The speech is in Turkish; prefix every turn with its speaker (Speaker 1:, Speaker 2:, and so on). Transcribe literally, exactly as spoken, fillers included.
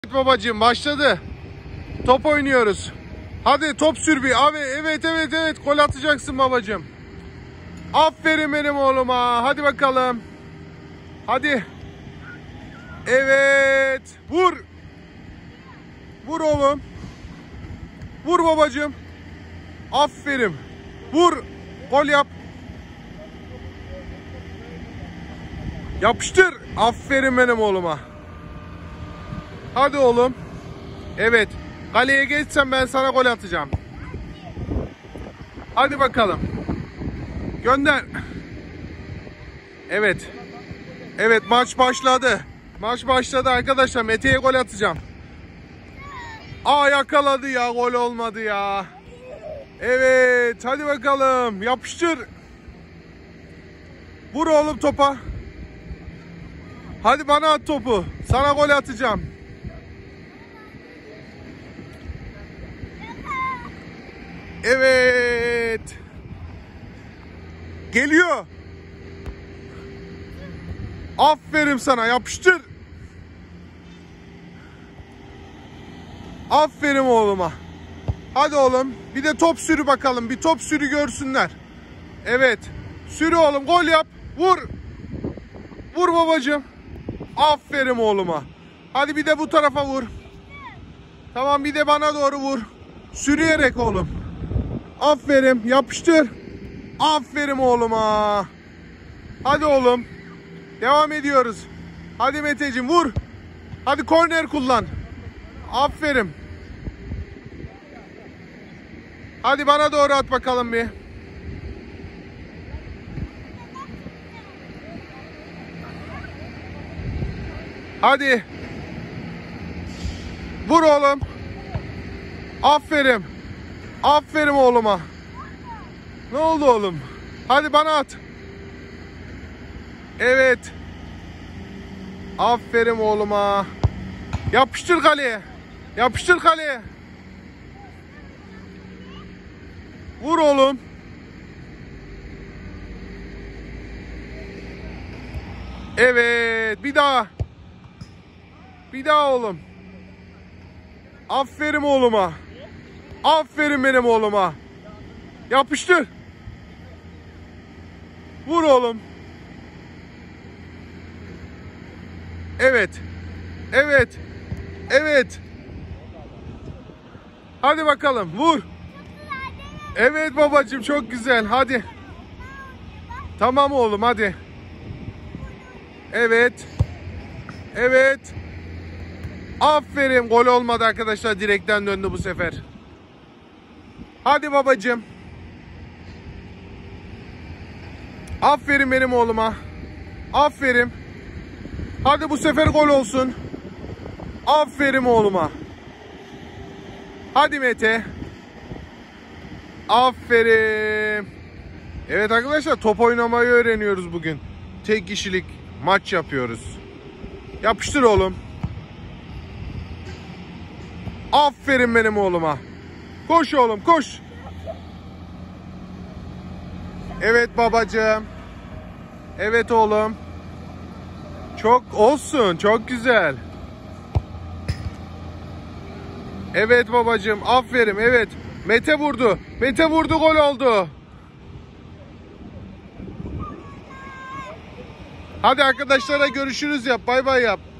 Speaker 1: Babacığım başladı. Top oynuyoruz. Hadi top sür bir. Abi evet evet evet gol atacaksın babacığım. Aferin benim oğluma. Hadi bakalım. Hadi. Evet. Vur. Vur oğlum. Vur babacığım. Aferin. Vur. Gol yap. Yapıştır. Aferin benim oğluma. Hadi oğlum. Evet. Kaleye geçsen ben sana gol atacağım. Hadi bakalım. Gönder. Evet. Evet maç başladı. Maç başladı arkadaşlar. Mete'ye gol atacağım. Aa yakaladı ya. Gol olmadı ya. Evet. Hadi bakalım. Yapıştır. Vur oğlum topa. Hadi bana at topu. Sana gol atacağım. Evet. Geliyor. Aferin sana. Yapıştır. Aferin oğluma. Hadi oğlum. Bir de top sürü bakalım. Bir top sürü görsünler. Evet. Sürü oğlum. Gol yap. Vur. Vur babacığım. Aferin oğluma. Hadi bir de bu tarafa vur. Tamam bir de bana doğru vur. Sürüyerek oğlum. Aferin. Yapıştır. Aferin oğluma. Hadi oğlum. Devam ediyoruz. Hadi Meteciğim vur. Hadi korner kullan. Aferin. Hadi bana doğru at bakalım bir. Hadi. Vur oğlum. Aferin. Aferin oğluma. Ne oldu oğlum? Hadi bana at. Evet. Aferin oğluma. Yapıştır kaleye. Yapıştır kaleye. Vur oğlum. Evet. Bir daha. Bir daha oğlum. Aferin oğluma. Aferin benim oğluma. Yapıştır. Vur oğlum. Evet. Evet. Evet. Hadi bakalım vur. Evet babacığım çok güzel. Hadi. Tamam oğlum hadi. Evet. Evet. Aferin. Gol olmadı arkadaşlar. Direkten döndü bu sefer. Hadi babacığım. Aferin benim oğluma. Aferin. Hadi bu sefer gol olsun. Aferin oğluma. Hadi Mete. Aferin. Evet arkadaşlar top oynamayı öğreniyoruz bugün. Tek kişilik maç yapıyoruz. Yapıştır oğlum. Aferin benim oğluma. Koş oğlum koş. Evet babacığım. Evet oğlum. Çok olsun. Çok güzel. Evet babacığım. Aferin. Evet. Mete vurdu. Mete vurdu. Gol oldu. Hadi arkadaşlara görüşürüz yap. Bay bay yap.